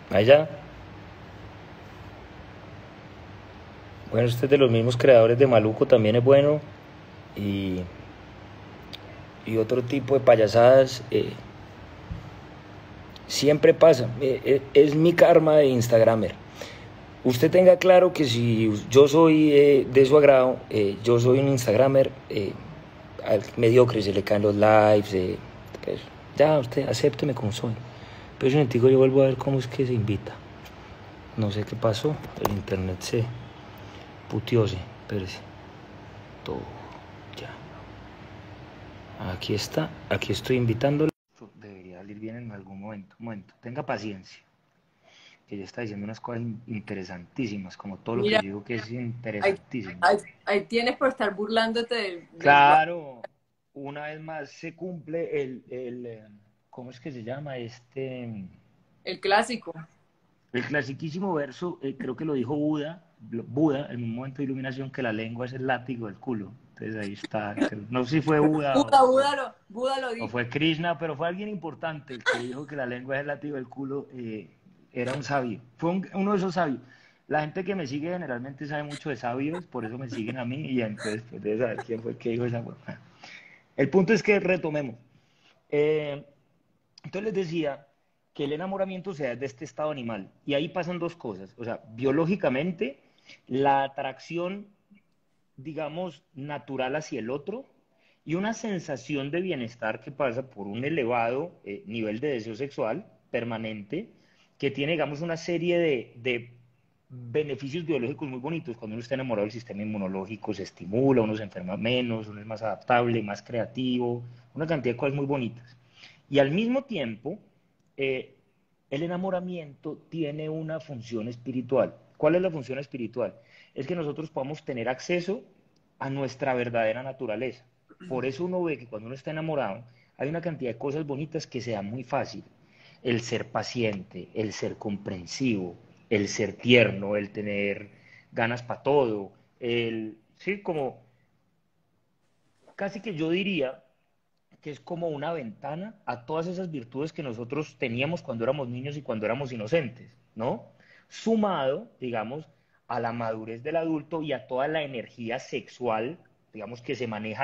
Allá. Bueno, este es de los mismos creadores de Maluco, también es bueno. Y, y otro tipo de payasadas. Siempre pasa. Es mi karma de Instagramer. Usted tenga claro que si yo soy de su agrado, yo soy un Instagramer al mediocre, se le caen los lives, pues, ya usted acépteme como soy. Pero un momentico yo vuelvo a ver cómo es que se invita. No sé qué pasó, el internet se puteóse, espérese. Todo, ya. Aquí está, aquí estoy invitándole. Esto debería salir bien en algún momento. Un momento, tenga paciencia. Que ella está diciendo unas cosas interesantísimas, como todo lo que yo Mira, digo que es ahí, interesantísimo. ahí tienes por estar burlándote del guapo. Claro, una vez más se cumple ¿cómo es que se llama? El clásico. El clasiquísimo verso, creo que lo dijo Buda en un momento de iluminación, que la lengua es el látigo del culo. Entonces ahí está, no sé si fue Buda Buda lo o dijo. fue Krishna, pero fue alguien importante el que dijo que la lengua es el látigo del culo, era un sabio, fue uno de esos sabios. La gente que me sigue generalmente sabe mucho de sabios, por eso me siguen a mí y entonces pues debe saber quién fue el que dijo esa huevada. El punto es que retomemos. Eh, entonces les decía que el enamoramiento se da de este estado animal y ahí pasan dos cosas. O sea, biológicamente, la atracción, digamos, natural hacia el otro y una sensación de bienestar que pasa por un elevado nivel de deseo sexual permanente que tiene, digamos, una serie de beneficios biológicos muy bonitos. Cuando uno está enamorado, el sistema inmunológico se estimula, uno se enferma menos, uno es más adaptable, más creativo, una cantidad de cosas muy bonitas. Y al mismo tiempo, eh, el enamoramiento tiene una función espiritual. ¿Cuál es la función espiritual? Es que nosotros podamos tener acceso a nuestra verdadera naturaleza. Por eso uno ve que cuando uno está enamorado, hay una cantidad de cosas bonitas que se dan muy fácil. El ser paciente, el ser comprensivo, el ser tierno, el tener ganas para todo, sí, como casi que yo diría que es como una ventana a todas esas virtudes que nosotros teníamos cuando éramos niños y cuando éramos inocentes, ¿no? Sumado, digamos, a la madurez del adulto y a toda la energía sexual, digamos, que se maneja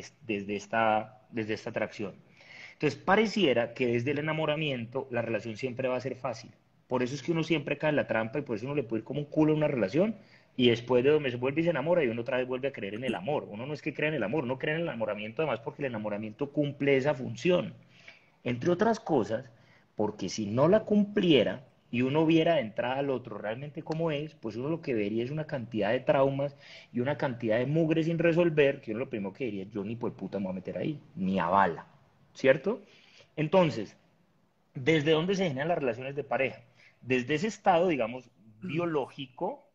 desde esta atracción. Entonces, pareciera que desde el enamoramiento la relación siempre va a ser fácil. Por eso es que uno siempre cae en la trampa y por eso uno le puede ir como un culo a una relación y después de donde se vuelve y se enamora y uno otra vez vuelve a creer en el amor. Uno no es que crea en el amor, uno cree en el enamoramiento además porque el enamoramiento cumple esa función. Entre otras cosas, porque si no la cumpliera y uno viera de entrada al otro realmente como es, pues uno lo que vería es una cantidad de traumas y una cantidad de mugre sin resolver, que uno lo primero que diría, yo ni por puta me voy a meter ahí, ni a bala, ¿cierto? Entonces, ¿desde dónde se generan las relaciones de pareja? Desde ese estado, digamos, biológico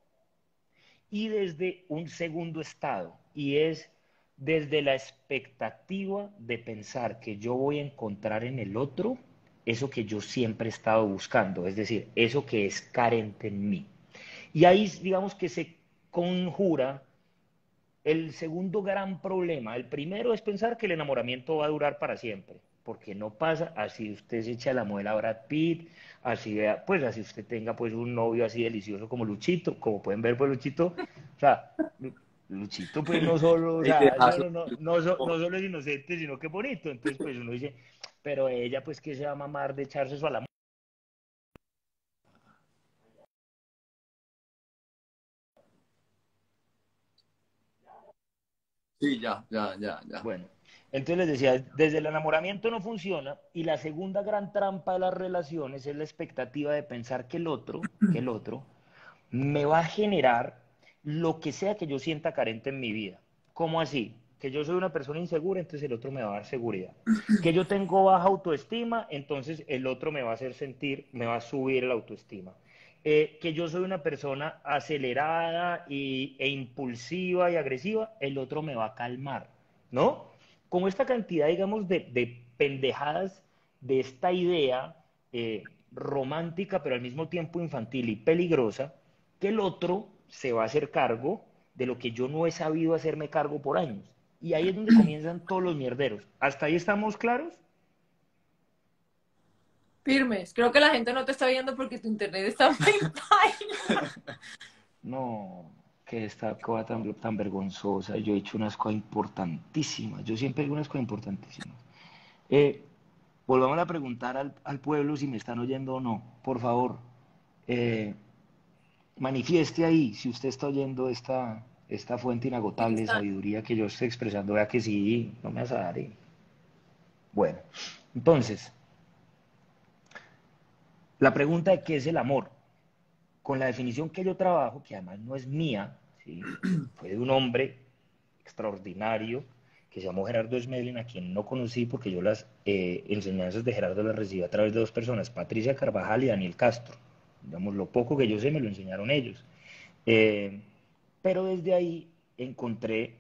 y desde un segundo estado, y es desde la expectativa de pensar que yo voy a encontrar en el otro eso que yo siempre he estado buscando, es decir, eso que es carente en mí. Y ahí, digamos que se conjura el segundo gran problema. El primero es pensar que el enamoramiento va a durar para siempre, porque no pasa así usted se echa la muela a Brad Pitt, así pues así usted tenga pues un novio así delicioso como Luchito, como pueden ver pues Luchito, o sea, Luchito pues no solo, o Ahí te sea, dejas no solo es inocente, sino que bonito, entonces pues uno dice, pero ella pues que se va a mamar de echarse eso a la. Sí, ya, ya, ya, ya. Bueno, entonces les decía, desde el enamoramiento no funciona y la segunda gran trampa de las relaciones es la expectativa de pensar que el otro me va a generar lo que sea que yo sienta carente en mi vida. ¿Cómo así? Que yo soy una persona insegura, entonces el otro me va a dar seguridad. Que yo tengo baja autoestima, entonces el otro me va a hacer sentir, me va a subir la autoestima. Que yo soy una persona acelerada e impulsiva y agresiva, el otro me va a calmar, ¿no? Como esta cantidad, digamos, de pendejadas de esta idea romántica, pero al mismo tiempo infantil y peligrosa, que el otro se va a hacer cargo de lo que yo no he sabido hacerme cargo por años. Y ahí es donde comienzan todos los mierderos. ¿Hasta ahí estamos claros? Firmes. Creo que la gente no te está viendo porque tu internet está muy baila. No, que esta cosa tan vergonzosa. Yo he hecho unas cosas importantísimas. Yo siempre digo unas cosas importantísimas. Eh, Volvamos a preguntar al pueblo si me están oyendo o no. Por favor, eh, manifieste ahí si usted está oyendo esta fuente Sí, inagotable de está. sabiduría que yo estoy expresando. Vea que sí, no me azaré. Bueno, entonces, la pregunta de qué es el amor. Con la definición que yo trabajo, que además no es mía, ¿sí? Fue de un hombre extraordinario que se llamó Gerardo Smedlin, a quien no conocí porque yo las enseñanzas de Gerardo las recibí a través de dos personas, Patricia Carvajal y Daniel Castro. Digamos, lo poco que yo sé me lo enseñaron ellos. Eh, pero desde ahí encontré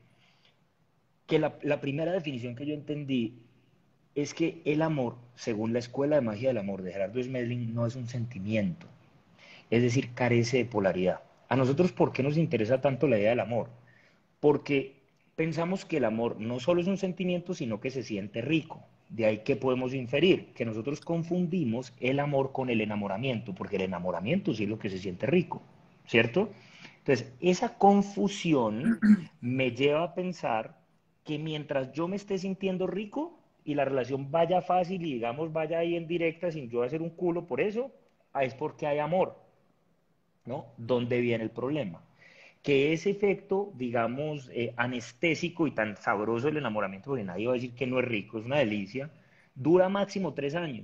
que la primera definición que yo entendí es que el amor, según la Escuela de Magia del Amor de Gerardo Smedlin, no es un sentimiento, es decir, carece de polaridad. A nosotros, ¿por qué nos interesa tanto la idea del amor? Porque pensamos que el amor no solo es un sentimiento, sino que se siente rico. De ahí que podemos inferir que nosotros confundimos el amor con el enamoramiento, porque el enamoramiento sí es lo que se siente rico, ¿cierto? Entonces, esa confusión me lleva a pensar que mientras yo me esté sintiendo rico y la relación vaya fácil y digamos vaya ahí en directa sin yo hacer un culo por eso, es porque hay amor, ¿no? ¿Dónde viene el problema? Que ese efecto, digamos, anestésico y tan sabroso del enamoramiento, porque nadie va a decir que no es rico, es una delicia, dura máximo 3 años,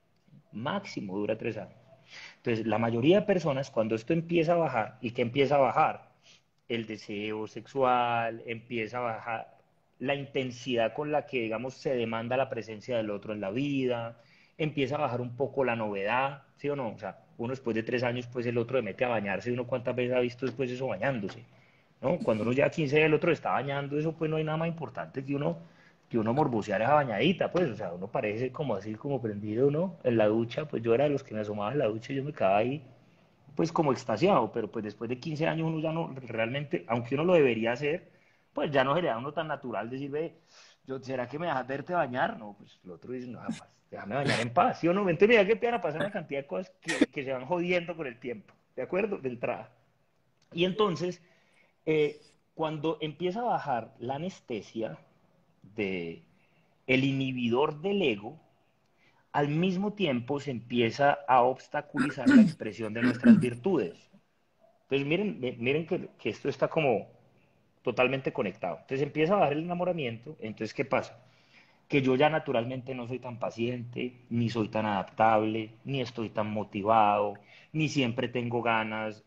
máximo dura 3 años. Entonces, la mayoría de personas, cuando esto empieza a bajar, ¿y qué empieza a bajar? El deseo sexual, empieza a bajar la intensidad con la que, digamos, se demanda la presencia del otro en la vida, empieza a bajar un poco la novedad, ¿sí o no? O sea, uno después de 3 años, pues el otro le mete a bañarse, y uno cuántas veces ha visto después eso bañándose, ¿no? Cuando uno ya 15 días el otro está bañando, eso pues no hay nada más importante que uno morbosear esa bañadita, pues, o sea, uno parece como así, como prendido, ¿no? En la ducha, pues yo era de los que me asomaba en la ducha y yo me quedaba ahí pues como extasiado, pero pues después de 15 años uno ya no, realmente, aunque uno lo debería hacer, pues ya no sería uno tan natural decir, ve, yo, ¿será que me dejas verte bañar? No, pues el otro dice, no, jamás, déjame bañar en paz, ¿sí o no? Entonces mira que empiezan a pasar una cantidad de cosas que se van jodiendo con el tiempo, ¿de acuerdo? De entrada. Y entonces, cuando empieza a bajar la anestesia de el inhibidor del ego, al mismo tiempo se empieza a obstaculizar la expresión de nuestras virtudes. Entonces miren que esto está como totalmente conectado. Entonces empieza a bajar el enamoramiento, entonces ¿qué pasa? Que yo ya naturalmente no soy tan paciente, ni soy tan adaptable, ni estoy tan motivado, ni siempre tengo ganas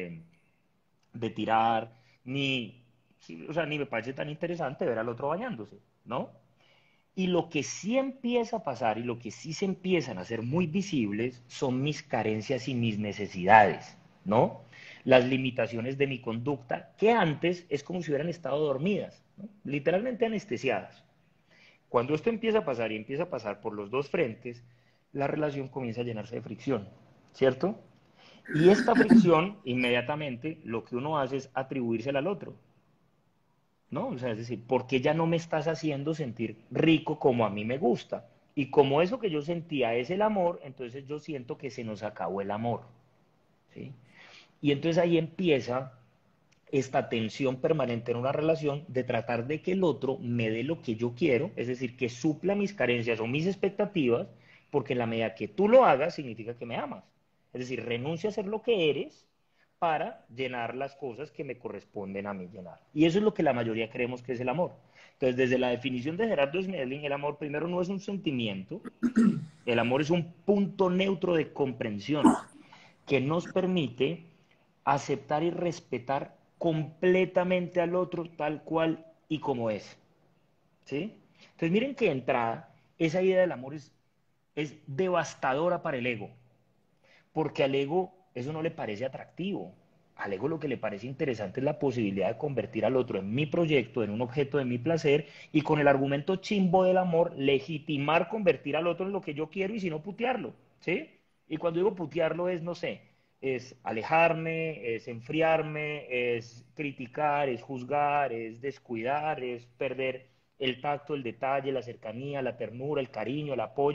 de tirar, ni, sí, o sea, ni me parece tan interesante ver al otro bañándose, ¿no? Y lo que sí empieza a pasar y lo que sí se empiezan a hacer muy visibles son mis carencias y mis necesidades, ¿no? Las limitaciones de mi conducta, que antes es como si hubieran estado dormidas, ¿no? Literalmente anestesiadas. Cuando esto empieza a pasar y empieza a pasar por los dos frentes, la relación comienza a llenarse de fricción, ¿cierto? Y esta fricción, inmediatamente, lo que uno hace es atribuírsela al otro. ¿No? O sea, es decir, ¿por qué ya no me estás haciendo sentir rico como a mí me gusta? Y como eso que yo sentía es el amor, entonces yo siento que se nos acabó el amor, ¿sí? Y entonces ahí empieza esta tensión permanente en una relación de tratar de que el otro me dé lo que yo quiero, es decir, que supla mis carencias o mis expectativas, porque en la medida que tú lo hagas significa que me amas. Es decir, renuncia a ser lo que eres para llenar las cosas que me corresponden a mí llenar. Y eso es lo que la mayoría creemos que es el amor. Entonces, desde la definición de Gerardo Smedlin, el amor primero no es un sentimiento, ¿sí? El amor es un punto neutro de comprensión que nos permite aceptar y respetar completamente al otro tal cual y como es, ¿sí? Entonces miren que de entrada esa idea del amor es devastadora para el ego, porque al ego eso no le parece atractivo. Al ego lo que le parece interesante es la posibilidad de convertir al otro en mi proyecto, en un objeto de mi placer, y con el argumento chimbo del amor, legitimar convertir al otro en lo que yo quiero y si no putearlo, ¿sí? Y cuando digo putearlo es, no sé, es alejarme, es enfriarme, es criticar, es juzgar, es descuidar, es perder el tacto, el detalle, la cercanía, la ternura, el cariño, el apoyo,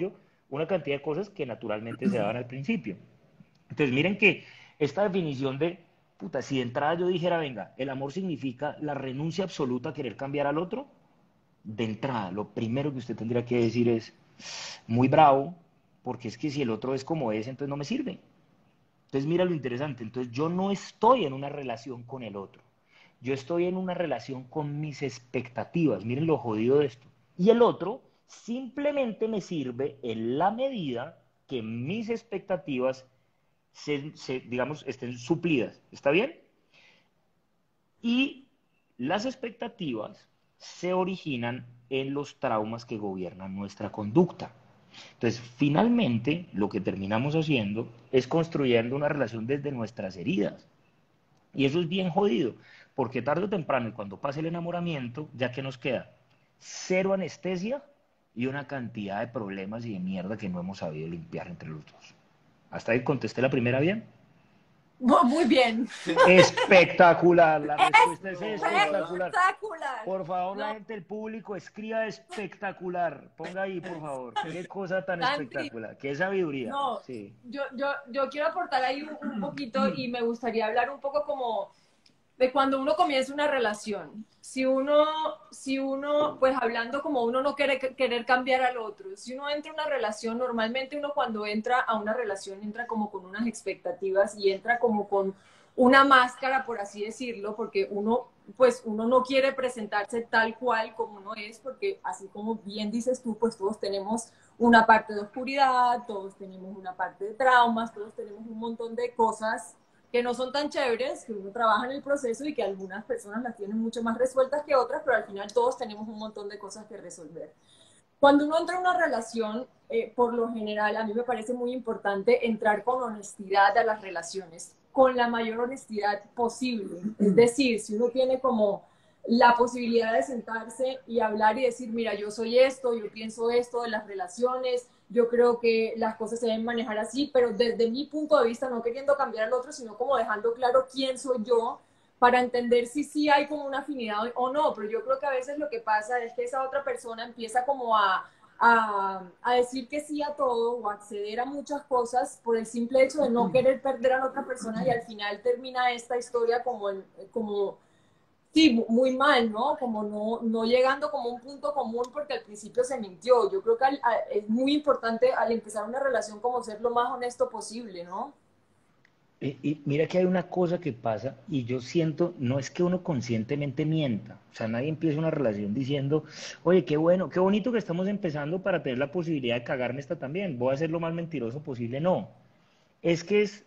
una cantidad de cosas que naturalmente se daban al principio. Entonces, miren que esta definición de, puta, si de entrada yo dijera, venga, el amor significa la renuncia absoluta a querer cambiar al otro, de entrada, lo primero que usted tendría que decir es, muy bravo, porque es que si el otro es como es, entonces no me sirve. Entonces, mira lo interesante, entonces yo no estoy en una relación con el otro, yo estoy en una relación con mis expectativas, miren lo jodido de esto. Y el otro simplemente me sirve en la medida que mis expectativas digamos, estén suplidas. ¿Está bien? Y las expectativas se originan en los traumas que gobiernan nuestra conducta. Entonces, finalmente, lo que terminamos haciendo es construyendo una relación desde nuestras heridas. Y eso es bien jodido, porque tarde o temprano, y cuando pase el enamoramiento, ya que nos queda cero anestesia y una cantidad de problemas y de mierda que no hemos sabido limpiar entre los dos. ¿Hasta ahí contesté la primera bien? Muy bien. Espectacular, la respuesta es espectacular. Espectacular. Por favor, No, la gente del público escriba espectacular. Ponga ahí, por favor. Qué cosa tan Santi, espectacular. Qué sabiduría. no, Sí. yo quiero aportar ahí un poquito y me gustaría hablar un poco como de cuando uno comienza una relación. Si uno, pues hablando como uno no quiere querer cambiar al otro, si uno entra a una relación, normalmente uno cuando entra a una relación entra como con unas expectativas y entra como con una máscara, por así decirlo, porque uno no quiere presentarse tal cual como uno es, porque así como bien dices tú, pues todos tenemos una parte de oscuridad, todos tenemos una parte de traumas, todos tenemos un montón de cosas que no son tan chéveres, que uno trabaja en el proceso y que algunas personas las tienen mucho más resueltas que otras, pero al final todos tenemos un montón de cosas que resolver. Cuando uno entra en una relación, por lo general, a mí me parece muy importante entrar con honestidad a las relaciones, con la mayor honestidad posible. Es decir, si uno tiene como la posibilidad de sentarse y hablar y decir, mira, yo soy esto, yo pienso esto de las relaciones, yo creo que las cosas se deben manejar así, pero desde mi punto de vista, no queriendo cambiar al otro, sino como dejando claro quién soy yo para entender si sí hay como una afinidad o no, pero yo creo que a veces lo que pasa es que esa otra persona empieza como a decir que sí a todo o a acceder a muchas cosas por el simple hecho de no querer perder a la otra persona y al final termina esta historia como sí, muy mal, ¿no? Como no llegando como un punto común porque al principio se mintió. Yo creo que es muy importante al empezar una relación como ser lo más honesto posible, ¿no? Y mira que hay una cosa que pasa y yo siento, no es que uno conscientemente mienta, o sea, nadie empieza una relación diciendo, oye, qué bueno, qué bonito que estamos empezando para tener la posibilidad de cagarme esta también, voy a ser lo más mentiroso posible, no, es que es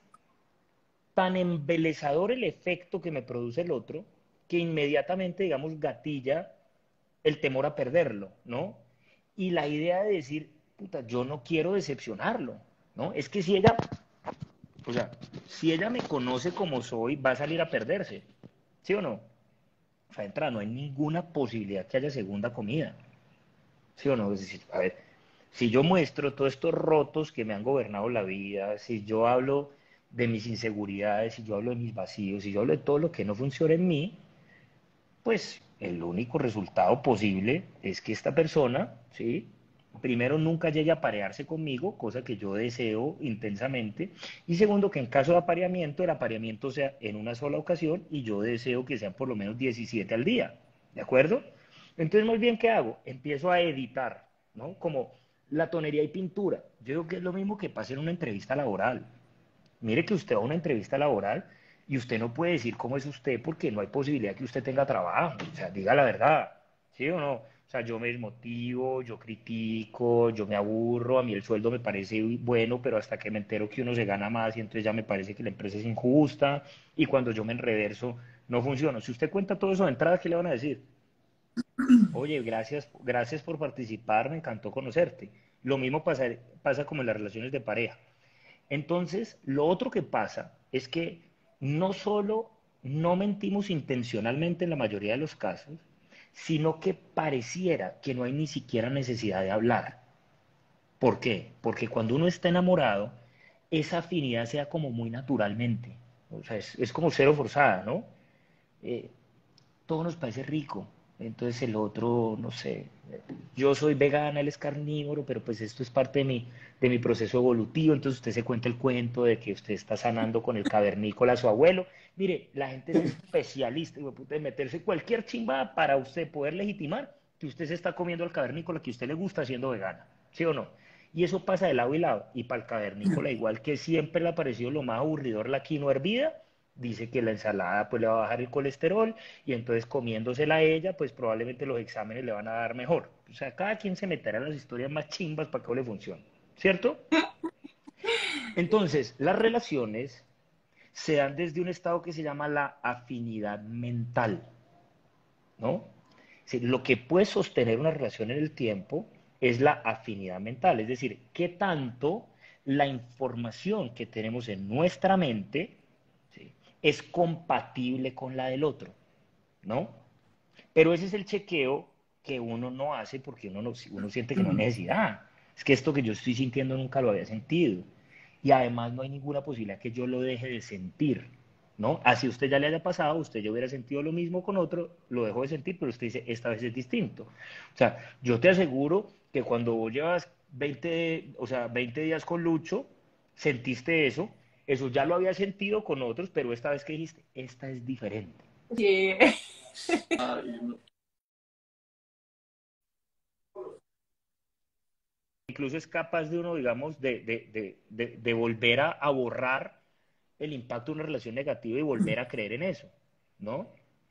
tan embelezador el efecto que me produce el otro que inmediatamente, digamos, gatilla el temor a perderlo, ¿no? Y la idea de decir, puta, yo no quiero decepcionarlo, ¿no? Es que si ella, o sea, si ella me conoce como soy, va a salir a perderse, ¿sí o no? O sea, entra, no hay ninguna posibilidad que haya segunda comida, ¿sí o no? Es decir, a ver, si yo muestro todos estos rotos que me han gobernado la vida, si yo hablo de mis inseguridades, si yo hablo de mis vacíos, si yo hablo de todo lo que no funciona en mí, pues el único resultado posible es que esta persona, ¿sí? Primero, nunca llegue a aparearse conmigo, cosa que yo deseo intensamente. Y segundo, que en caso de apareamiento, el apareamiento sea en una sola ocasión y yo deseo que sean por lo menos 17 al día. ¿De acuerdo? Entonces, muy bien, ¿qué hago? Empiezo a editar, ¿no? Como la tonería y pintura. Yo creo que es lo mismo que pasa en una entrevista laboral. Mire que usted va a una entrevista laboral y usted no puede decir cómo es usted porque no hay posibilidad que usted tenga trabajo. O sea, diga la verdad, ¿sí o no? O sea, yo me desmotivo, yo critico, yo me aburro, a mí el sueldo me parece bueno, pero hasta que me entero que uno se gana más y entonces ya me parece que la empresa es injusta y cuando yo me enreverso no funciona. Si usted cuenta todo eso de entrada, ¿qué le van a decir? Oye, gracias, gracias por participar, me encantó conocerte. Lo mismo pasa como en las relaciones de pareja. Entonces, lo otro que pasa es que no solo no mentimos intencionalmente en la mayoría de los casos, sino que pareciera que no hay ni siquiera necesidad de hablar. ¿Por qué? Porque cuando uno está enamorado, esa afinidad se da como muy naturalmente. O sea, es como cero forzada, ¿no? Eh, todo nos parece rico. Entonces el otro, no sé, yo soy vegana, él es carnívoro, pero pues esto es parte de mi proceso evolutivo, entonces usted se cuenta el cuento de que usted está sanando con el cavernícola a su abuelo. Mire, la gente es especialista, hijo de puta, de meterse cualquier chimba para usted poder legitimar que usted se está comiendo al cavernícola que a usted le gusta siendo vegana, ¿sí o no? Y eso pasa de lado y lado. Y para el cavernícola, igual que siempre le ha parecido lo más aburridor la quinoa hervida, dice que la ensalada pues le va a bajar el colesterol y entonces comiéndosela a ella, pues probablemente los exámenes le van a dar mejor. O sea, cada quien se meterá en las historias más chimbas para que le funcione, ¿cierto? Entonces, las relaciones se dan desde un estado que se llama la afinidad mental, ¿no? Es decir, lo que puede sostener una relación en el tiempo es la afinidad mental, es decir, qué tanto la información que tenemos en nuestra mente, ¿sí?, es compatible con la del otro, ¿no? Pero ese es el chequeo que uno no hace porque uno siente que no hay necesidad. Es que esto que yo estoy sintiendo nunca lo había sentido. Y además no hay ninguna posibilidad que yo lo deje de sentir, ¿no? Así usted ya le haya pasado, usted ya hubiera sentido lo mismo con otro, lo dejó de sentir, pero usted dice, esta vez es distinto. O sea, yo te aseguro que cuando vos llevas 20, o sea, 20 días con Lucho, sentiste eso, eso ya lo había sentido con otros, pero esta vez que dijiste, esta es diferente. Yeah. Ay, no. Incluso es capaz de uno, digamos, de volver a borrar el impacto de una relación negativa y volver a creer en eso, ¿no?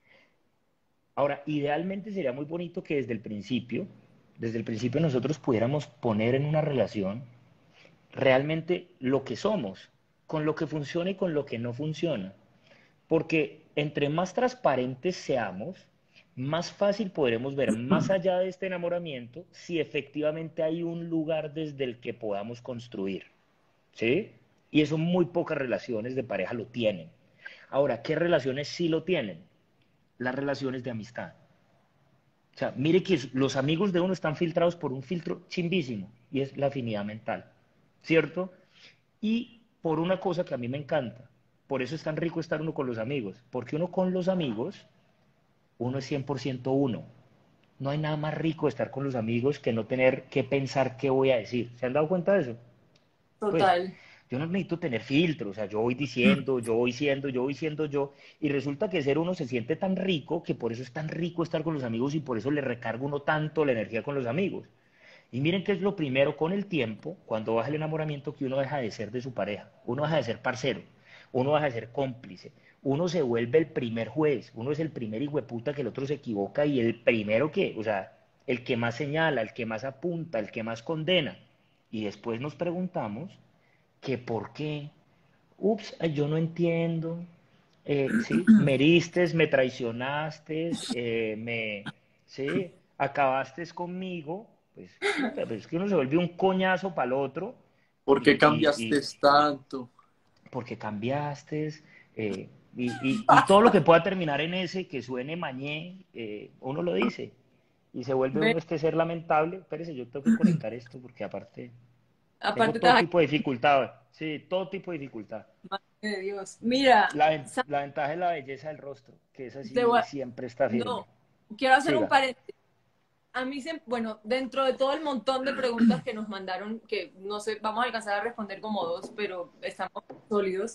Ahora, idealmente sería muy bonito que desde el principio nosotros pudiéramos poner en una relación realmente lo que somos, con lo que funciona y con lo que no funciona. Porque entre más transparentes seamos, más fácil podremos ver más allá de este enamoramiento si efectivamente hay un lugar desde el que podamos construir, ¿sí? Y eso muy pocas relaciones de pareja lo tienen. Ahora, ¿qué relaciones sí lo tienen? Las relaciones de amistad. O sea, mire que los amigos de uno están filtrados por un filtro chimbísimo y es la afinidad mental, ¿cierto? Y por una cosa que a mí me encanta, por eso es tan rico estar uno con los amigos, porque uno con los amigos, uno es 100% uno. No hay nada más rico de estar con los amigos que no tener que pensar qué voy a decir. ¿Se han dado cuenta de eso? Pues Total. yo no necesito tener filtro, o sea, yo voy diciendo, yo voy siendo, yo voy siendo yo, y resulta que ser uno se siente tan rico que por eso es tan rico estar con los amigos y por eso le recarga uno tanto la energía con los amigos. Y miren que es lo primero con el tiempo, cuando baja el enamoramiento, que uno deja de ser de su pareja, uno deja de ser parcero, uno deja de ser cómplice, uno se vuelve el primer juez, uno es el primer hijueputa que el otro se equivoca y el primero que, o sea, el que más señala, el que más apunta, el que más condena. Y después nos preguntamos que por qué, ups, yo no entiendo, sí, me heristes, me traicionaste, sí, acabaste conmigo, pues, puta, pues es que uno se vuelve un coñazo para el otro ¿Por qué y cambiaste tanto? porque cambiaste, y todo lo que pueda terminar en ese, que suene mañé, uno lo dice, y se vuelve Ve, uno este ser lamentable. Espérese, yo tengo que conectar esto porque aparte tengo aparte todo estás aquí, tipo de dificultad, sí, todo tipo de dificultad. madre de Dios. Mira, La ventaja es la belleza del rostro, que esa te voy sí siempre está firme. no, quiero hacer un Siga. paréntesis. A mí, bueno, dentro de todo el montón de preguntas que nos mandaron, que no sé, vamos a alcanzar a responder como dos, pero estamos sólidos.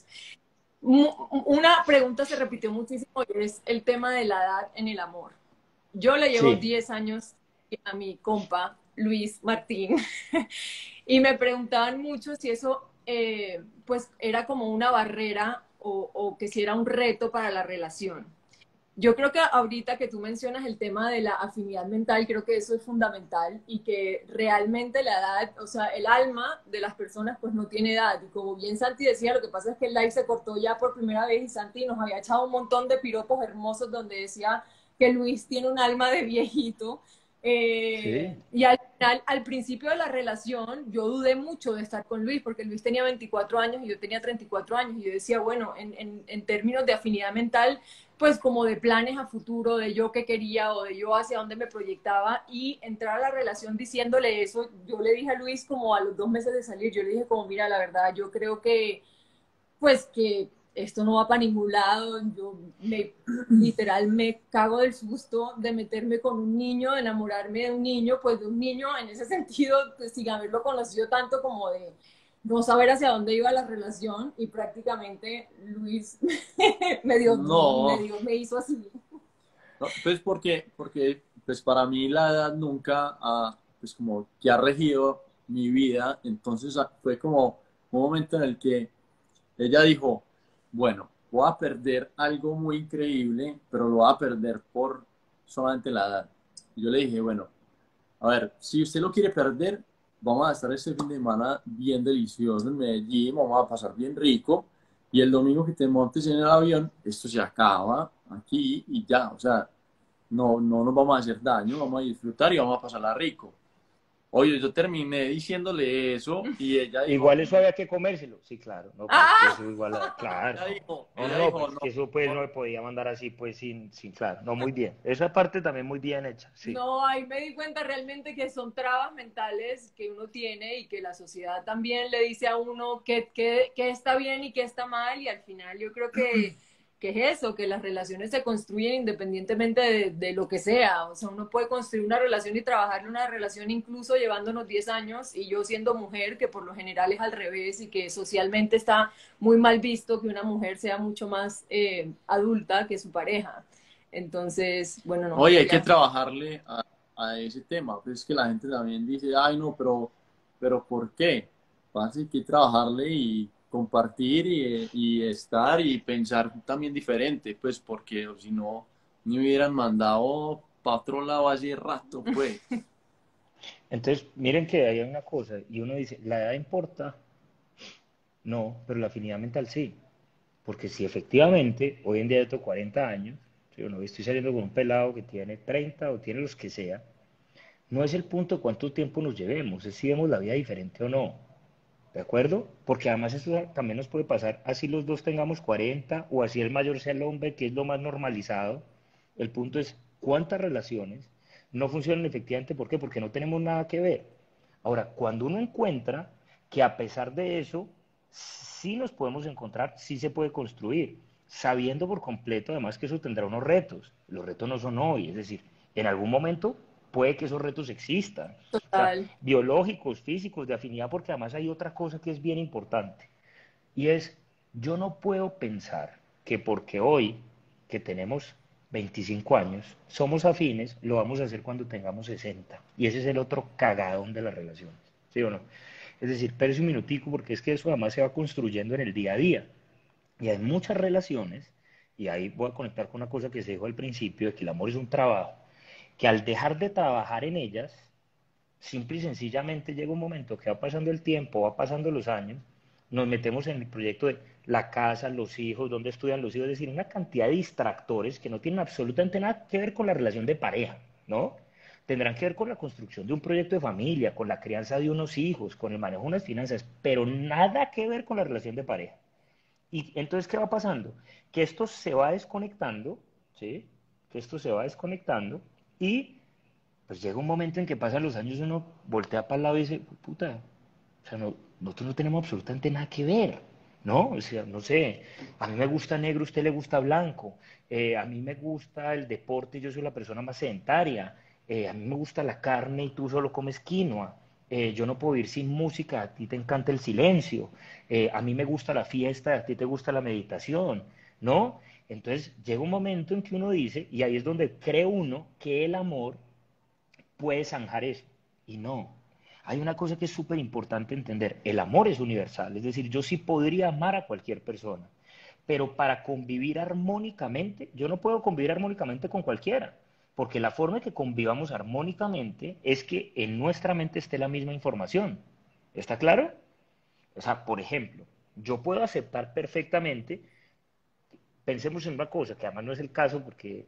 Una pregunta se repitió muchísimo y es el tema de la edad en el amor. Yo le llevo Sí, 10 años a mi compa, Luis Martín, y me preguntaban mucho si eso pues era como una barrera o que si era un reto para la relación. Yo creo que ahorita que tú mencionas el tema de la afinidad mental, creo que eso es fundamental y que realmente la edad, o sea, el alma de las personas pues no tiene edad. Y como bien Santi decía, lo que pasa es que el live se cortó ya por primera vez y Santi nos había echado un montón de piropos hermosos donde decía que Luis tiene un alma de viejito. sí, Y al final, al principio de la relación, yo dudé mucho de estar con Luis, porque Luis tenía 24 años y yo tenía 34 años, y yo decía, bueno, en términos de afinidad mental, pues como de planes a futuro, de yo qué quería o de yo hacia dónde me proyectaba, y entrar a la relación diciéndole eso, yo le dije a Luis como a los 2 meses de salir, yo le dije como, mira, la verdad, yo creo que, pues que esto no va para ningún lado, literal me cago del susto de meterme con un niño, de enamorarme de un niño, pues de un niño en ese sentido, pues sin haberlo conocido tanto como de no saber hacia dónde iba la relación y prácticamente Luis No, me hizo así. no, pues porque pues para mí la edad nunca pues como que ha regido mi vida, entonces fue como un momento en el que ella dijo, bueno, voy a perder algo muy increíble, pero lo voy a perder por solamente la edad. Y yo le dije, bueno, a ver, si usted lo quiere perder, vamos a estar este fin de semana bien delicioso en Medellín, vamos a pasar bien rico, y el domingo que te montes en el avión, esto se acaba aquí y ya, o sea, no nos vamos a hacer daño, vamos a disfrutar y vamos a pasarla rico. Oye, yo terminé diciéndole eso y ella dijo, Igual eso había que comérselo. Sí, claro. No, pues es que ¡Ah! eso igual, claro. No, ella no, dijo, pues es no, que eso pues no no, me podía mandar así, pues sin, claro. No, muy bien. Esa parte también muy bien hecha, sí. No, ahí me di cuenta realmente que son trabas mentales que uno tiene y que la sociedad también le dice a uno que está bien y que está mal y al final yo creo que es eso, que las relaciones se construyen independientemente de lo que sea. O sea, uno puede construir una relación y trabajar en una relación incluso llevándonos 10 años y yo siendo mujer, que por lo general es al revés y que socialmente está muy mal visto que una mujer sea mucho más adulta que su pareja. Entonces, bueno, no, oye, hay que quería. trabajarle a ese tema. Pues es que la gente también dice, ay, no, pero ¿por qué? Pasa que hay que trabajarle y compartir y estar y pensar también diferente, pues porque si no, me hubieran mandado para otro lado hace rato, pues. Entonces, miren que hay una cosa, y uno dice, ¿la edad importa? No, pero la afinidad mental sí. Porque si efectivamente, hoy en día yo tengo 40 años, ¿sí o no? Estoy saliendo con un pelado que tiene 30 o tiene los que sea, no es el punto de cuánto tiempo nos llevemos, es si vemos la vida diferente o no. ¿De acuerdo? Porque además eso también nos puede pasar, así los dos tengamos 40 o así el mayor sea el hombre, que es lo más normalizado. El punto es cuántas relaciones no funcionan efectivamente. ¿Por qué? Porque no tenemos nada que ver. Ahora, cuando uno encuentra que a pesar de eso, sí nos podemos encontrar, sí se puede construir, sabiendo por completo además que eso tendrá unos retos. Los retos no son hoy, es decir, en algún momento puede que esos retos existan. O sea, Total. biológicos, físicos, de afinidad, porque además hay otra cosa que es bien importante. Y es, yo no puedo pensar que porque hoy, que tenemos 25 años, somos afines, lo vamos a hacer cuando tengamos 60. Y ese es el otro cagadón de las relaciones. ¿Sí o no? Es decir, pero un minutico, porque es que eso además se va construyendo en el día a día. Y hay muchas relaciones, y ahí voy a conectar con una cosa que se dijo al principio, de que el amor es un trabajo, que al dejar de trabajar en ellas, simple y sencillamente llega un momento que va pasando el tiempo, va pasando los años, nos metemos en el proyecto de la casa, los hijos, dónde estudian los hijos, es decir, una cantidad de distractores que no tienen absolutamente nada que ver con la relación de pareja, ¿no? Tendrán que ver con la construcción de un proyecto de familia, con la crianza de unos hijos, con el manejo de unas finanzas, pero nada que ver con la relación de pareja. Y entonces, ¿qué va pasando? Que esto se va desconectando, ¿sí? Que esto se va desconectando y pues llega un momento en que pasan los años y uno voltea para el lado y dice, puta, o sea, nosotros no tenemos absolutamente nada que ver, ¿no? O sea, no sé, a mí me gusta negro, a usted le gusta blanco, a mí me gusta el deporte y yo soy la persona más sedentaria, a mí me gusta la carne y tú solo comes quinoa, yo no puedo ir sin música, a ti te encanta el silencio, a mí me gusta la fiesta, a ti te gusta la meditación, ¿no? Entonces llega un momento en que uno dice, y ahí es donde cree uno que el amor puede zanjar eso. Y no. Hay una cosa que es súper importante entender. El amor es universal. Es decir, yo sí podría amar a cualquier persona. Pero para convivir armónicamente, yo no puedo convivir armónicamente con cualquiera. Porque la forma en que convivamos armónicamente es que en nuestra mente esté la misma información. ¿Está claro? O sea, por ejemplo, yo puedo aceptar perfectamente, pensemos en una cosa, que además no es el caso,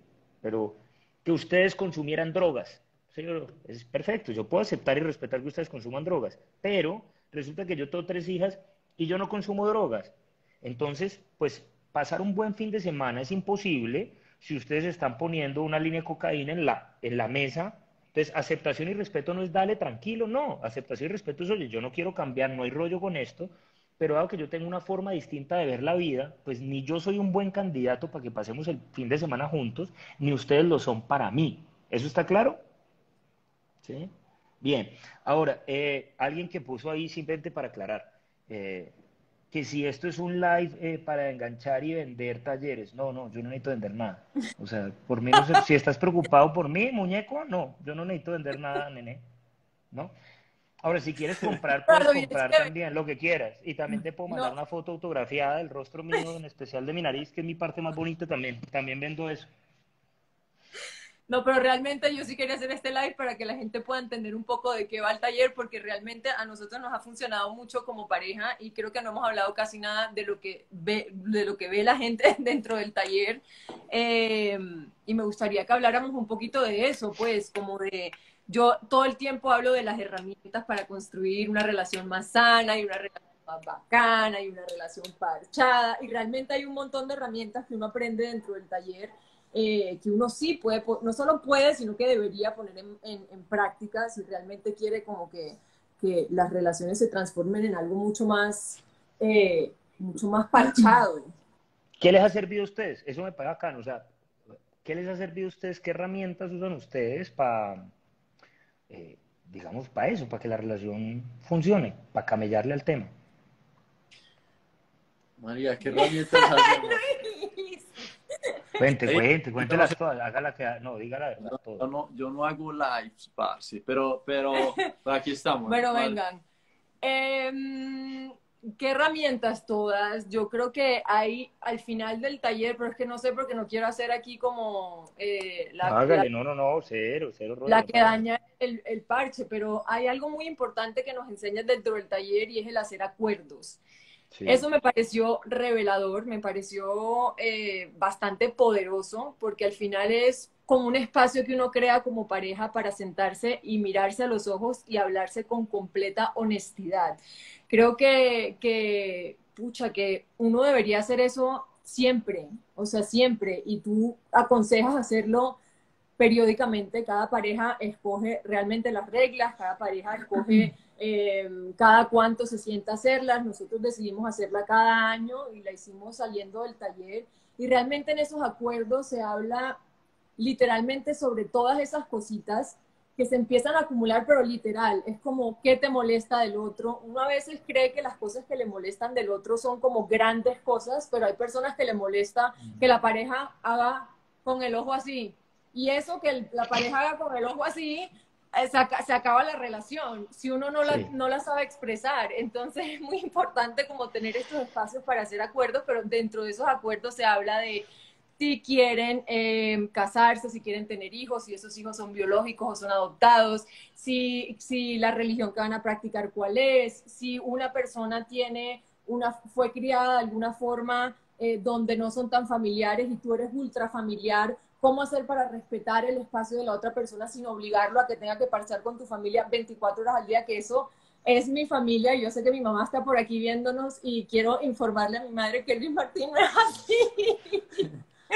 pero que ustedes consumieran drogas. Señor, es perfecto, yo puedo aceptar y respetar que ustedes consuman drogas, pero resulta que yo tengo 3 hijas y yo no consumo drogas. Entonces, pues pasar un buen fin de semana es imposible si ustedes están poniendo una línea de cocaína en la mesa. Entonces, aceptación y respeto no es dale tranquilo, no. Aceptación y respeto es, oye, yo no quiero cambiar, no hay rollo con esto, pero dado que yo tengo una forma distinta de ver la vida, pues ni yo soy un buen candidato para que pasemos el fin de semana juntos, ni ustedes lo son para mí. ¿Eso está claro? ¿Sí? Bien. Ahora, alguien que puso ahí simplemente para aclarar, eh, que si esto es un live para enganchar y vender talleres. No, no, yo no necesito vender nada. O sea, por mí no sé, si estás preocupado por mí, muñeco, no, yo no necesito vender nada, nene, ¿no? Ahora, si quieres comprar, puedes Claro, y es comprar que, también lo que quieras. Y también te puedo mandar no, una foto autografiada del rostro mío, en especial de mi nariz, que es mi parte más bonita también. También vendo eso. no, pero realmente yo sí quería hacer este live para que la gente pueda entender un poco de qué va el taller, porque realmente a nosotros nos ha funcionado mucho como pareja y creo que no hemos hablado casi nada de lo que ve la gente dentro del taller. Y me gustaría que habláramos un poquito de eso, pues, como de, yo todo el tiempo hablo de las herramientas para construir una relación más sana y una relación más bacana y una relación parchada. Y realmente hay un montón de herramientas que uno aprende dentro del taller, que uno sí puede, no solo puede, sino que debería poner en práctica si realmente quiere como que las relaciones se transformen en algo mucho más parchado. ¿Qué les ha servido a ustedes? Eso me paga acá, o sea, ¿qué les ha servido a ustedes? ¿Qué herramientas usan ustedes para, digamos, para eso, para que la relación funcione, para camellarle al tema? María, ¿qué herramientas hacemos? Cuente, Ey, cuente, yo no sé, cuéntelas todas, hágala que, no, diga la verdad, todo. yo no hago lives, parce, pero aquí estamos. Bueno, vengan. ¿Qué herramientas todas? Yo creo que hay al final del taller, pero es que no sé porque no quiero hacer aquí como Hágale, no, no, no, cero, cero rollo, la no que pasa nada. daña el parche, pero hay algo muy importante que nos enseñan dentro del taller y es el hacer acuerdos. Sí. Eso me pareció revelador, me pareció bastante poderoso, porque al final es como un espacio que uno crea como pareja para sentarse y mirarse a los ojos y hablarse con completa honestidad. Creo pucha, que uno debería hacer eso siempre, o sea, siempre, y tú aconsejas hacerlo periódicamente. Cada pareja escoge realmente las reglas, cada pareja escoge cada cuánto se sienta hacerlas. Nosotros decidimos hacerla cada año y la hicimos saliendo del taller. Y realmente en esos acuerdos se habla literalmente sobre todas esas cositas que se empiezan a acumular, pero literal, es como qué te molesta del otro. Uno a veces cree que las cosas que le molestan del otro son como grandes cosas, pero hay personas que le molesta que la pareja haga con el ojo así. Y eso que la pareja haga con el ojo así, se acaba la relación, si uno Sí. no la sabe expresar. Entonces es muy importante como tener estos espacios para hacer acuerdos, pero dentro de esos acuerdos se habla de si quieren casarse, si quieren tener hijos, si esos hijos son biológicos o son adoptados, si la religión que van a practicar cuál es, si una persona fue criada de alguna forma donde no son tan familiares y tú eres ultra familiar, cómo hacer para respetar el espacio de la otra persona sin obligarlo a que tenga que parchar con tu familia 24 horas al día, que eso es mi familia. Yo sé que mi mamá está por aquí viéndonos y quiero informarle a mi madre que Luis Martín no es así.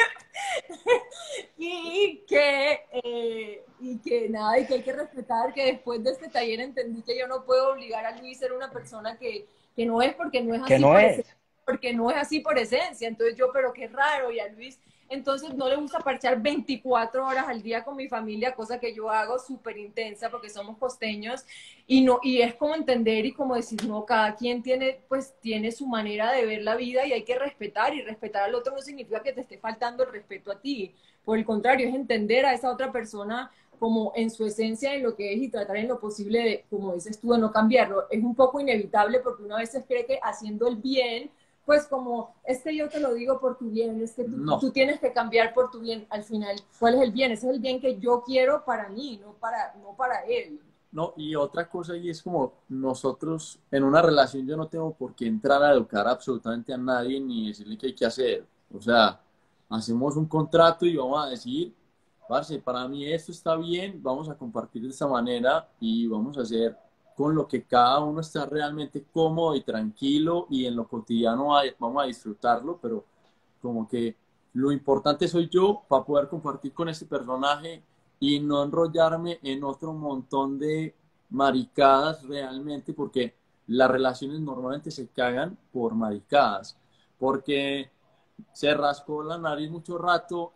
Y que nada, y que hay que respetar, que después de este taller entendí que yo no puedo obligar a Luis a ser una persona que no es, porque no es Que así no por es. esencia, porque no es así por esencia. Entonces yo, pero qué raro, y a Luis entonces no le gusta parchar 24 horas al día con mi familia, cosa que yo hago súper intensa porque somos costeños, y es como entender y como decir, no, cada quien tiene su manera de ver la vida y hay que respetar, y respetar al otro no significa que te esté faltando el respeto a ti. Por el contrario, es entender a esa otra persona como en su esencia, en lo que es, y tratar en lo posible de, como dices tú, de no cambiarlo. Es un poco inevitable porque uno a veces cree que haciendo el bien, pues como, es que yo te lo digo por tu bien, es que No, tú tienes que cambiar por tu bien. Al final, ¿cuál es el bien? Ese es el bien que yo quiero para mí, no para él. no, y otra cosa y es como nosotros en una relación yo no tengo por qué entrar a educar absolutamente a nadie ni decirle qué hay que hacer. O sea, hacemos un contrato y vamos a decir, parce, para mí esto está bien, vamos a compartir de esta manera y vamos a hacer con lo que cada uno está realmente cómodo y tranquilo y en lo cotidiano vamos a disfrutarlo, pero como que lo importante soy yo para poder compartir con este personaje y no enrollarme en otro montón de maricadas realmente, porque las relaciones normalmente se cagan por maricadas, porque se rascó la nariz mucho rato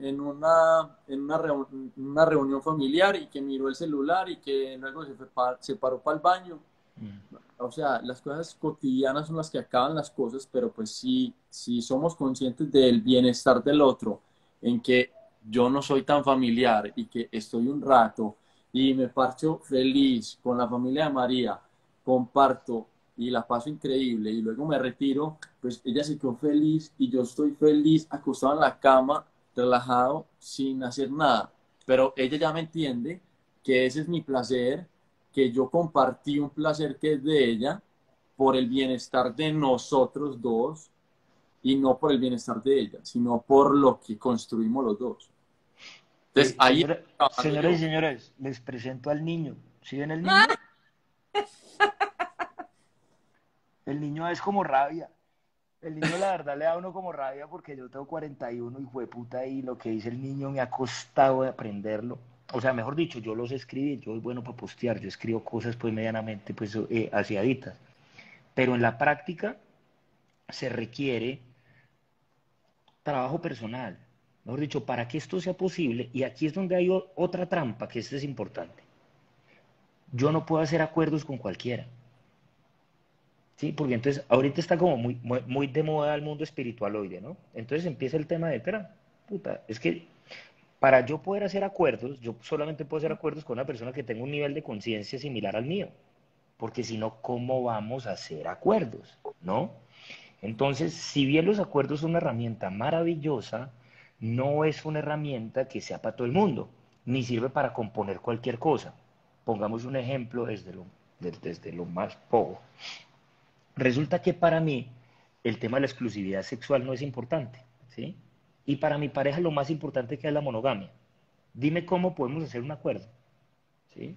en una reunión familiar y que miró el celular y que luego se paró para el baño. O sea, las cosas cotidianas son las que acaban las cosas, pero pues si somos conscientes del bienestar del otro, en que yo no soy tan familiar y que estoy un rato y me parcho feliz con la familia de María, comparto y la paso increíble y luego me retiro, pues ella se quedó feliz y yo estoy feliz acostado en la cama, relajado, sin hacer nada. Pero ella ya me entiende que ese es mi placer, que yo compartí un placer que es de ella por el bienestar de nosotros dos y no por el bienestar de ella, sino por lo que construimos los dos. Entonces ahí estoy trabajando Señoras y yo. señores, les presento al niño. ¿Sí ven el niño? El niño es como rabia. El niño la verdad le da a uno como rabia porque yo tengo 41 y jueputa y lo que dice el niño me ha costado de aprenderlo. O sea, mejor dicho, yo los escribí, yo soy bueno para postear, yo escribo cosas pues medianamente pues aseaditas. Pero en la práctica se requiere trabajo personal. Mejor dicho, para que esto sea posible, y aquí es donde hay otra trampa, que esto es importante. Yo no puedo hacer acuerdos con cualquiera. ¿Sí? Porque entonces ahorita está como muy de moda el mundo espiritualoide, ¿no? Entonces empieza el tema de, espera, puta, es que para yo poder hacer acuerdos, yo solamente puedo hacer acuerdos con una persona que tenga un nivel de conciencia similar al mío, porque si no, ¿cómo vamos a hacer acuerdos? ¿No? Entonces, si bien los acuerdos son una herramienta maravillosa, no es una herramienta que sea para todo el mundo, ni sirve para componer cualquier cosa. Pongamos un ejemplo desde lo más poco. Resulta que para mí el tema de la exclusividad sexual no es importante, ¿sí? Y para mi pareja lo más importante que es la monogamia. Dime cómo podemos hacer un acuerdo, ¿sí?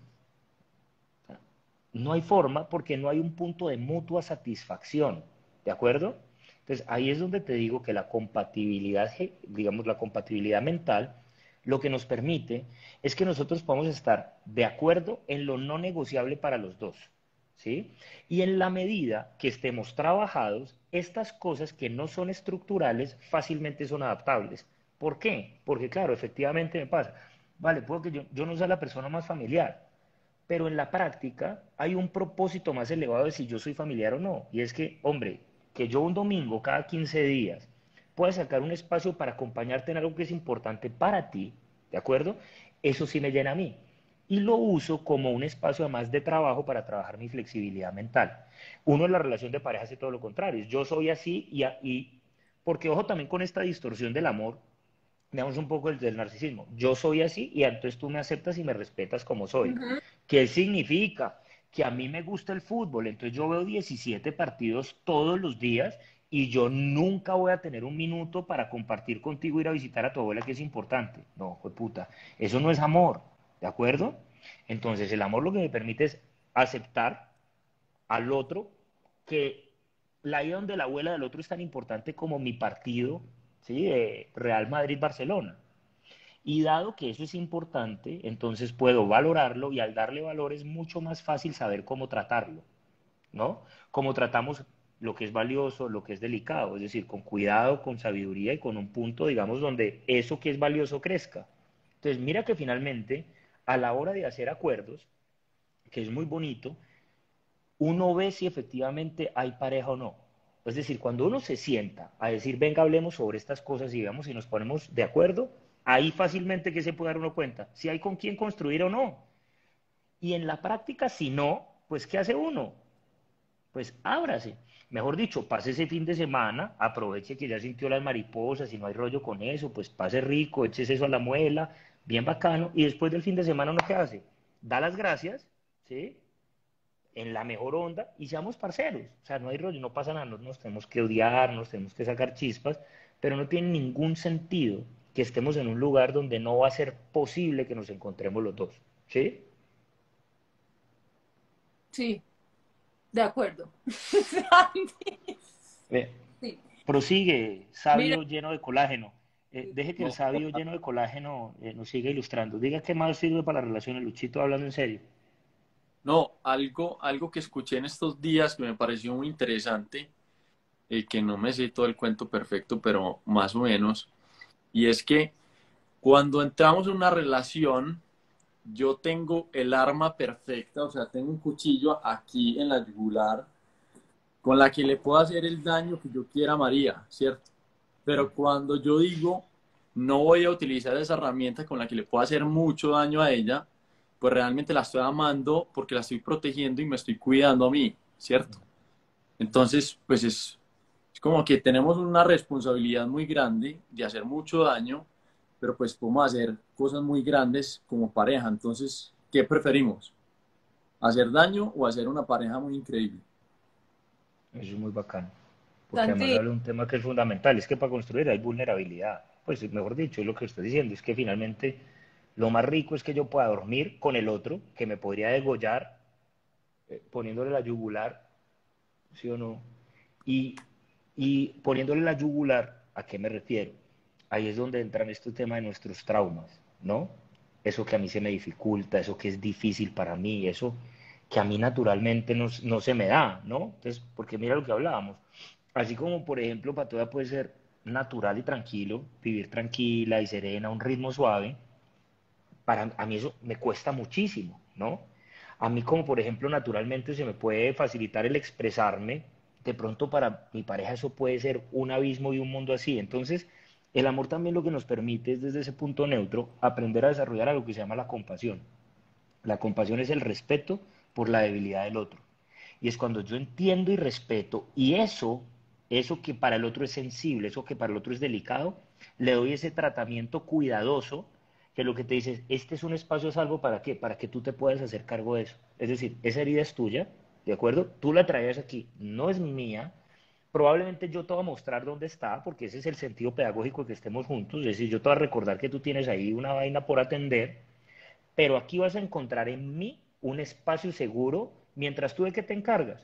No hay forma porque no hay un punto de mutua satisfacción, ¿de acuerdo? Entonces ahí es donde te digo que la compatibilidad, digamos, la compatibilidad mental, lo que nos permite es que nosotros podamos estar de acuerdo en lo no negociable para los dos, ¿sí? Y en la medida que estemos trabajados, estas cosas que no son estructurales fácilmente son adaptables. ¿Por qué? Porque claro, efectivamente me pasa. Vale, puedo que yo no sea la persona más familiar, pero en la práctica hay un propósito más elevado de si yo soy familiar o no. Y es que, hombre, que yo un domingo cada 15 días pueda sacar un espacio para acompañarte en algo que es importante para ti, ¿de acuerdo? Eso sí me llena a mí. Y lo uso como un espacio además de trabajo para trabajar mi flexibilidad mental. Uno en la relación de pareja hace todo lo contrario. Yo soy así porque ojo también con esta distorsión del amor, veamos un poco el del narcisismo. Yo soy así y entonces tú me aceptas y me respetas como soy. Ujú. ¿Qué significa? Que a mí me gusta el fútbol, entonces yo veo 17 partidos todos los días y yo nunca voy a tener un minuto para compartir contigo, ir a visitar a tu abuela, que es importante. No, fue puta. Eso no es amor, ¿de acuerdo? Entonces el amor lo que me permite es aceptar al otro, que la ida donde la abuela del otro es tan importante como mi partido, ¿sí? De Real Madrid-Barcelona. Y dado que eso es importante, entonces puedo valorarlo y al darle valor es mucho más fácil saber cómo tratarlo, ¿no? Cómo tratamos lo que es valioso, lo que es delicado, es decir, con cuidado, con sabiduría y con un punto, digamos, donde eso que es valioso crezca. Entonces, mira que finalmente, a la hora de hacer acuerdos, que es muy bonito, uno ve si efectivamente hay pareja o no. Es decir, cuando uno se sienta a decir, venga, hablemos sobre estas cosas y veamos si nos ponemos de acuerdo, ahí fácilmente que se puede dar uno cuenta, si hay con quién construir o no. Y en la práctica, si no, pues ¿qué hace uno? Pues ábrase. Mejor dicho, pase ese fin de semana, aproveche que ya sintió las mariposas y no hay rollo con eso, pues pase rico, eches eso a la muela, bien bacano, y después del fin de semana uno qué hace, da las gracias, ¿sí? En la mejor onda y seamos parceros. O sea, no hay rollo, no pasa nada, no nos tenemos que odiar, nos tenemos que sacar chispas, pero no tiene ningún sentido que estemos en un lugar donde no va a ser posible que nos encontremos los dos. ¿Sí? Sí, de acuerdo. Santi, Eh, sí. prosigue, Mira, sabio lleno de colágeno. Deje que el No, sabio lleno de colágeno nos siga ilustrando. Diga qué más sirve para las relaciones, Luchito, hablando en serio. No, algo que escuché en estos días que me pareció muy interesante, que no me sé todo el cuento perfecto, pero más o menos, y es que cuando entramos en una relación, yo tengo el arma perfecta, o sea, tengo un cuchillo aquí en la yugular con la que le puedo hacer el daño que yo quiera a María, ¿cierto? Pero cuando yo digo, no voy a utilizar esa herramienta con la que le puedo hacer mucho daño a ella, pues realmente la estoy amando porque la estoy protegiendo y me estoy cuidando a mí, ¿cierto? Entonces, pues es como que tenemos una responsabilidad muy grande de hacer mucho daño, pero pues podemos hacer cosas muy grandes como pareja. Entonces, ¿qué preferimos? ¿Hacer daño o hacer una pareja muy increíble? Eso es muy bacano, porque además Santi, habla de un tema que es fundamental, es que para construir hay vulnerabilidad. Pues mejor dicho, es lo que estoy diciendo, es que finalmente lo más rico es que yo pueda dormir con el otro, que me podría degollar poniéndole la yugular, ¿sí o no? Y, y poniéndole la yugular, ¿a qué me refiero? Ahí es donde entran este tema de nuestros traumas, ¿no? Eso que a mí se me dificulta, eso que es difícil para mí, eso que a mí naturalmente no se me da, ¿no? Entonces, porque mira lo que hablábamos. Así como, por ejemplo, para toda puede ser natural y tranquilo, vivir tranquila y serena, a un ritmo suave, para a mí eso me cuesta muchísimo, ¿no? A mí como por ejemplo naturalmente se me puede facilitar el expresarme, de pronto para mi pareja eso puede ser un abismo y un mundo así. Entonces, el amor también lo que nos permite es desde ese punto neutro aprender a desarrollar algo que se llama la compasión. La compasión es el respeto por la debilidad del otro. Y es cuando yo entiendo y respeto, y eso que para el otro es sensible, eso que para el otro es delicado, le doy ese tratamiento cuidadoso, que lo que te dice es, este es un espacio a salvo para qué, para que tú te puedas hacer cargo de eso. Es decir, esa herida es tuya, ¿de acuerdo? Tú la traías aquí, no es mía. Probablemente yo te voy a mostrar dónde está, porque ese es el sentido pedagógico de que estemos juntos. Es decir, yo te voy a recordar que tú tienes ahí una vaina por atender, pero aquí vas a encontrar en mí un espacio seguro mientras tú de qué te encargas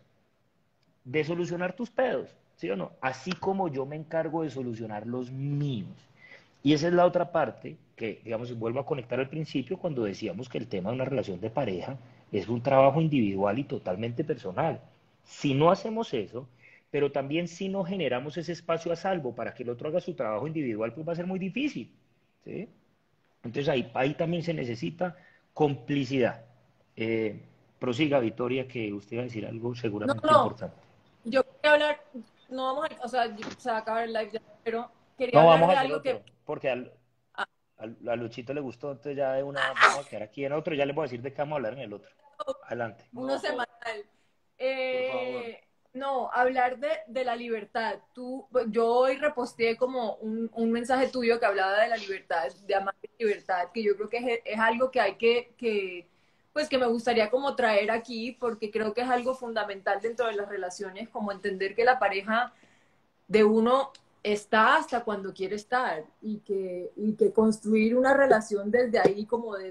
de solucionar tus pedos, ¿sí o no? Así como yo me encargo de solucionar los míos. Y esa es la otra parte que, digamos, vuelvo a conectar al principio cuando decíamos que el tema de una relación de pareja es un trabajo individual y totalmente personal. Si no hacemos eso, pero también si no generamos ese espacio a salvo para que el otro haga su trabajo individual, pues va a ser muy difícil, ¿sí? Entonces ahí también se necesita complicidad. Eh, Prosiga, Victoria, que usted va a decir algo no, seguramente no, importante. yo quería hablar, no vamos a, o sea, se va a acabar el live ya, pero quería No, hablar vamos de hacia el algo que otro, porque ah, a Luchito le gustó, entonces ya de una vamos a quedar aquí en otro, ya les voy a decir de qué vamos a hablar en el otro. Adelante. uno No, semanal. por favor. No, hablar de la libertad. Yo hoy reposteé como un mensaje tuyo que hablaba de la libertad, de amar la libertad, que yo creo que es algo que hay pues que me gustaría como traer aquí, porque creo que es algo fundamental dentro de las relaciones, como entender que la pareja de uno está hasta cuando quiere estar y que construir una relación desde ahí,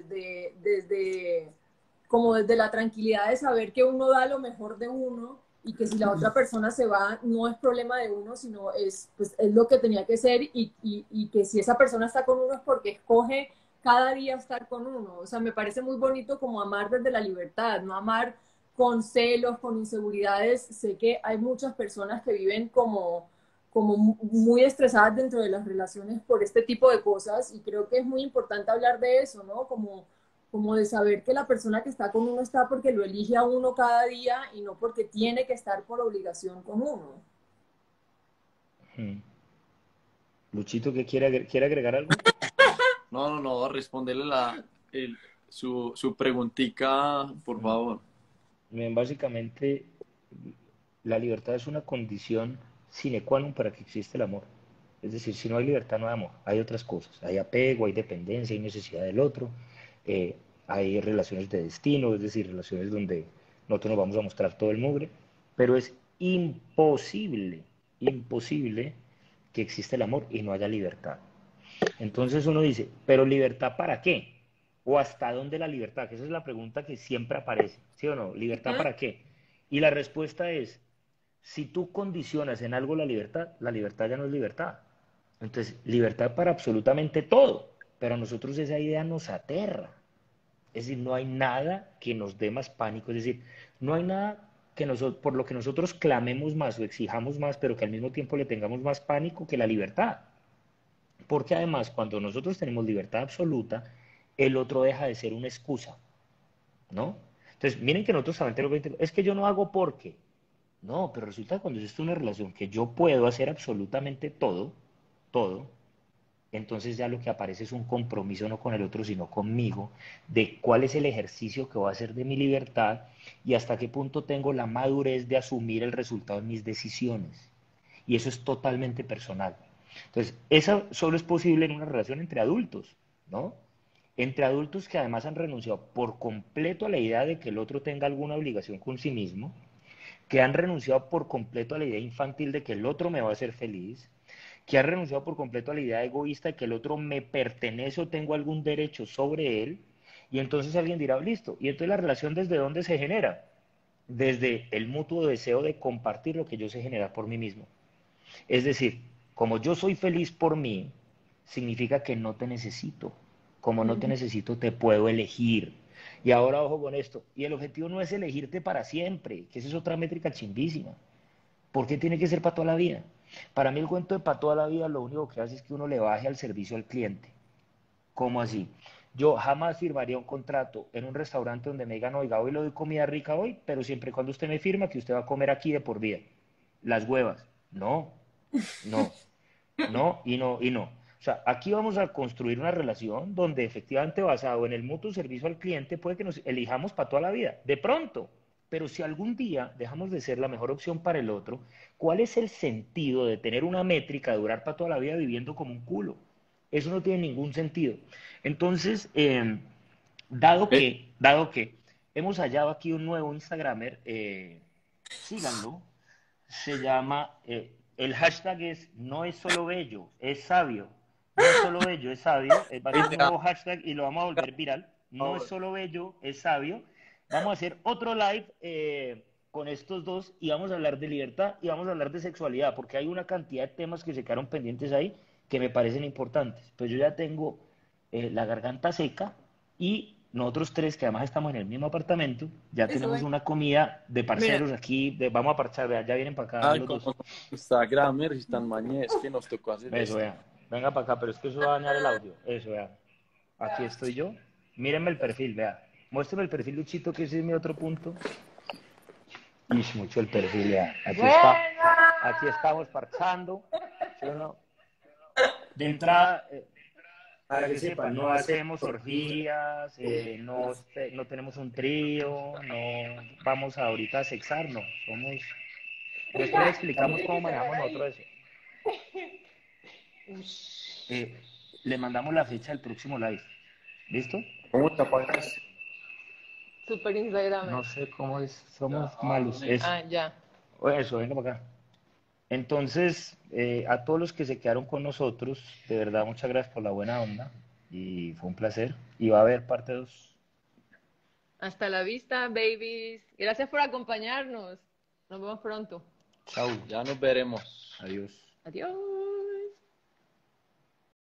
como desde la tranquilidad de saber que uno da lo mejor de uno y que si la otra persona se va no es problema de uno, sino pues, es lo que tenía que ser y que si esa persona está con uno es porque escoge cada día estar con uno. O sea, me parece muy bonito como amar desde la libertad, no amar con celos, con inseguridades. Sé que hay muchas personas que viven como muy estresadas dentro de las relaciones por este tipo de cosas y creo que es muy importante hablar de eso, ¿no? Como de saber que la persona que está con uno está porque lo elige a uno cada día y no porque tiene que estar por obligación con uno. Hmm. Luchito, ¿qué quiere agregar algo? No, responderle su preguntica, por Hmm. favor. Bien, básicamente, la libertad es una condición sine qua non para que exista el amor. Es decir, si no hay libertad, no hay amor. Hay otras cosas. Hay apego, hay dependencia, hay necesidad del otro. Hay relaciones de destino, es decir, relaciones donde nosotros nos vamos a mostrar todo el mugre. Pero es imposible, imposible que exista el amor y no haya libertad. Entonces uno dice, ¿pero libertad para qué? ¿O hasta dónde la libertad? Que esa es la pregunta que siempre aparece, ¿sí o no? ¿Libertad para qué? Y la respuesta es, si tú condicionas en algo la libertad ya no es libertad. Entonces, libertad para absolutamente todo, pero a nosotros esa idea nos aterra. Es decir, no hay nada que nos dé más pánico, es decir, no hay nada que por lo que nosotros clamemos más o exijamos más, pero que al mismo tiempo le tengamos más pánico que la libertad. Porque además, cuando nosotros tenemos libertad absoluta, el otro deja de ser una excusa, ¿no? Entonces, miren que nosotros también tenemos que es que yo no hago porque. No, pero resulta que cuando existe una relación que yo puedo hacer absolutamente todo, todo, entonces ya lo que aparece es un compromiso no con el otro, sino conmigo, de cuál es el ejercicio que voy a hacer de mi libertad y hasta qué punto tengo la madurez de asumir el resultado de mis decisiones. Y eso es totalmente personal. Entonces, eso solo es posible en una relación entre adultos, ¿no? Entre adultos que además han renunciado por completo a la idea de que el otro tenga alguna obligación con sí mismo, que han renunciado por completo a la idea infantil de que el otro me va a hacer feliz, que han renunciado por completo a la idea egoísta de que el otro me pertenece o tengo algún derecho sobre él, y entonces alguien dirá, listo, y entonces la relación desde dónde se genera, desde el mutuo deseo de compartir lo que yo sé generar por mí mismo. Es decir, como yo soy feliz por mí, significa que no te necesito. Como no te necesito, te puedo elegir. Y ahora ojo con esto. Y el objetivo no es elegirte para siempre, que esa es otra métrica chimbísima. ¿Por qué tiene que ser para toda la vida? Para mí el cuento de para toda la vida lo único que hace es que uno le baje al servicio al cliente. ¿Cómo así? Yo jamás firmaría un contrato en un restaurante donde me digan, oiga, hoy le doy comida rica hoy, pero siempre y cuando usted me firma que usted va a comer aquí de por vida. Las huevas. No, no, no y no y no. O sea, aquí vamos a construir una relación donde efectivamente basado en el mutuo servicio al cliente puede que nos elijamos para toda la vida, de pronto. Pero si algún día dejamos de ser la mejor opción para el otro, ¿cuál es el sentido de tener una métrica de durar para toda la vida viviendo como un culo? Eso no tiene ningún sentido. Entonces, dado que hemos hallado aquí un nuevo Instagramer, síganlo, se llama, el hashtag es no es solo bello, es sabio. No es solo bello, es sabio. Va a ser un nuevo hashtag y lo vamos a volver viral. No es solo bello, es sabio. Vamos a hacer otro live con estos dos y vamos a hablar de libertad y vamos a hablar de sexualidad, porque hay una cantidad de temas que se quedaron pendientes ahí que me parecen importantes. Pues yo ya tengo la garganta seca y nosotros tres, que además estamos en el mismo apartamento, ya Eso tenemos es. una comida de Mira, parceros aquí, vamos a parchar, vean, ya vienen para acá Ay, los como dos. Instagramers y tan mañez que nos tocó hacer Eso, esto. vean, venga para acá, pero es que eso va a dañar el audio. Eso, vean, aquí estoy yo. Mírenme el perfil, vean. Muéstrame el perfil, Luchito, que ese es mi otro punto. Y mucho el perfil, vean. Aquí estamos parchando. ¿Sí o no? De entrada, para que sepan, no hacemos orgías, no tenemos un trío, no vamos ahorita a sexar, no. Somos. Después le explicamos cómo manejamos nosotros eso. Le mandamos la fecha del próximo live. ¿Listo? ¿Cómo te apagas? super Instagramer. No sé cómo es, somos malos. Eso, Ah, ya. eso, venga para acá. Entonces, a todos los que se quedaron con nosotros, de verdad, muchas gracias por la buena onda y fue un placer. Y va a haber parte 2. Hasta la vista, babies. Gracias por acompañarnos. Nos vemos pronto. Chao, Ya nos veremos. adiós. Adiós.